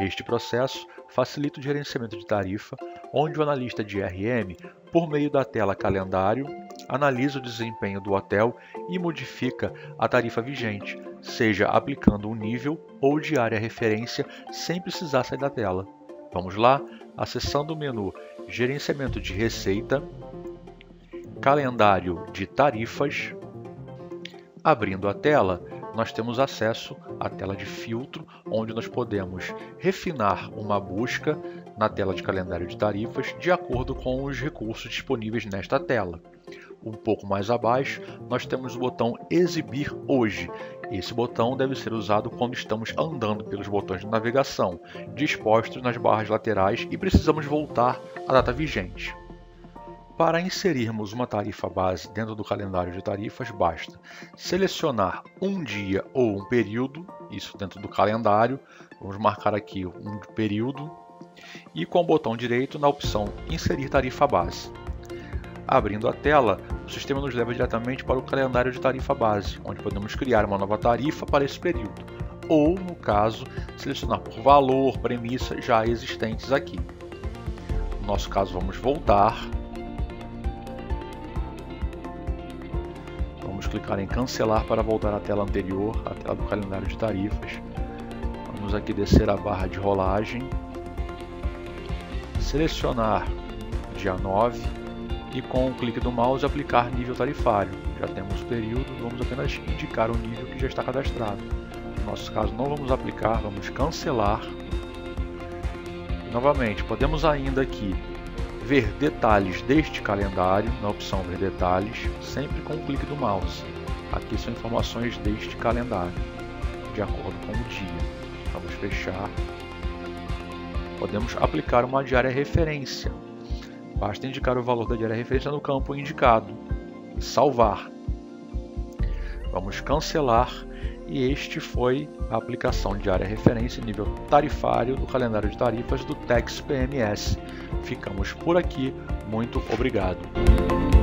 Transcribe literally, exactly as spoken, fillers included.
Este processo facilita o gerenciamento de tarifa, onde o analista de R M, por meio da tela Calendário, analisa o desempenho do hotel e modifica a tarifa vigente, seja aplicando um nível ou diária referência sem precisar sair da tela. Vamos lá? Acessando o menu Gerenciamento de Receita, Calendário de Tarifas. Abrindo a tela, nós temos acesso à tela de filtro, onde nós podemos refinar uma busca na tela de calendário de tarifas de acordo com os recursos disponíveis nesta tela. Um pouco mais abaixo, nós temos o botão Exibir Hoje. Esse botão deve ser usado quando estamos andando pelos botões de navegação, dispostos nas barras laterais e precisamos voltar à data vigente. Para inserirmos uma tarifa base dentro do calendário de tarifas, basta selecionar um dia ou um período, isso dentro do calendário, vamos marcar aqui um período, e com o botão direito na opção Inserir tarifa base. Abrindo a tela, o sistema nos leva diretamente para o calendário de tarifa base, onde podemos criar uma nova tarifa para esse período, ou, no caso, selecionar por valor, premissa já existentes aqui. No nosso caso, vamos voltar. Vamos clicar em Cancelar para voltar à tela anterior, à tela do calendário de tarifas. Vamos aqui descer a barra de rolagem, selecionar dia nove e com o clique do mouse aplicar nível tarifário. Já temos o período, vamos apenas indicar o nível que já está cadastrado. No nosso caso não vamos aplicar, vamos cancelar. Novamente, podemos ainda aqui ver detalhes deste calendário, na opção Ver Detalhes, sempre com o clique do mouse. Aqui são informações deste calendário, de acordo com o dia. Vamos fechar. Podemos aplicar uma diária referência. Basta indicar o valor da diária referência no campo indicado. Salvar. Vamos cancelar. E este foi a aplicação de diária referência nível tarifário do calendário de tarifas do Tex P M S. Ficamos por aqui. Muito obrigado.